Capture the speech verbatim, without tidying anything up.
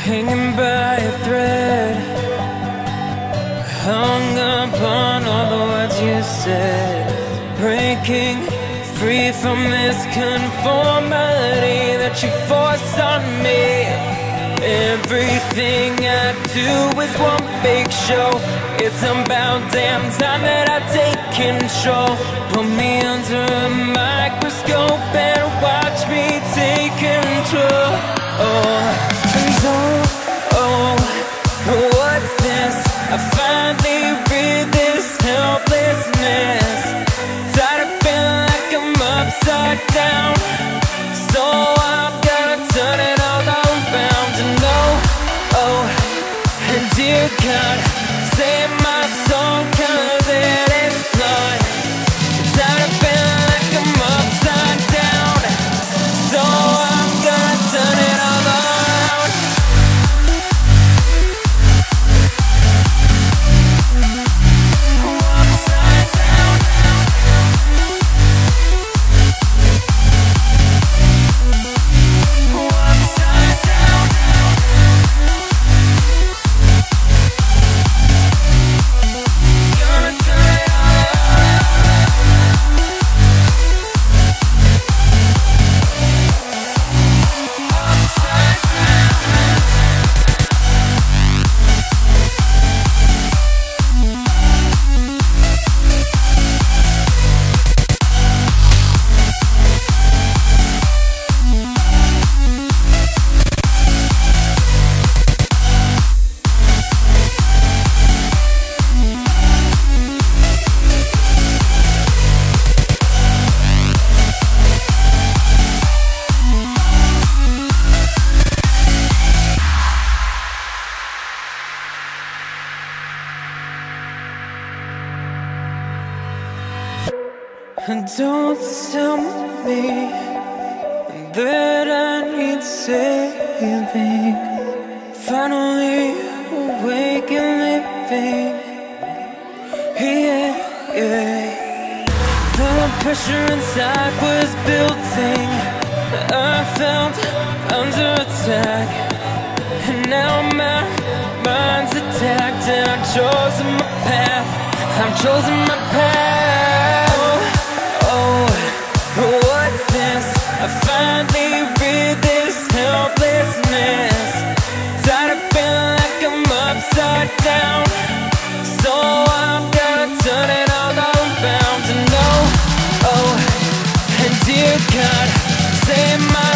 hanging by a thread, hung upon all the words you said, breaking free from this conformity that you force on me. Everything I do is one big show. It's about damn time that I take control. Put me under a microscope and watch me take control. Oh, and oh, oh, what's this? I finally read this helplessness. Tired of feeling like I'm upside down, so I'm gonna turn it all around. And oh, oh, and dear God, save my soul, cause it is flawed. Tired of feeling like I'm upside down, so I'm gonna turn it all around. Upside down. Upside down. Gonna turn it all around. Upside down. And don't tell me that I need saving. Finally awake and living. Yeah, yeah. The pressure inside was building. I felt under attack, and now my mind's attacked. And I've chosen my path. I've chosen my path. Oh, what's this? I finally read this helplessness. Tired of feeling like I'm upside down, so I'm gonna turn it all around. And oh, oh, and dear God, save my